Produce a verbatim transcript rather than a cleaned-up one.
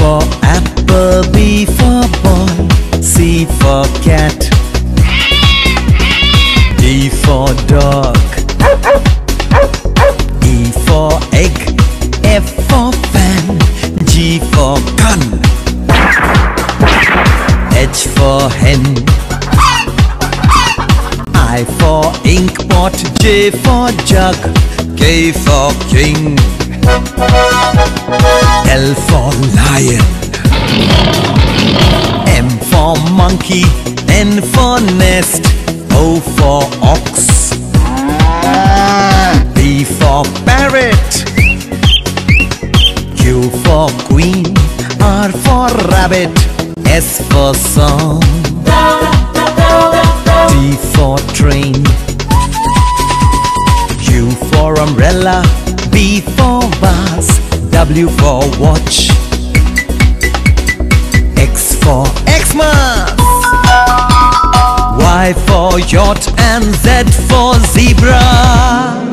for apple, B for ball, C for cat, D for dog, E for egg, F for fan, G for gun, H for hen, I for inkpot, J for jug, K for king, L for lion, M for monkey, N for nest, O for ox, P for parrot, Q for queen, R for rabbit, S for song, T for train, U for umbrella, V for vase, W for watch, X for Xmas, Y for yacht, and Z for zebra.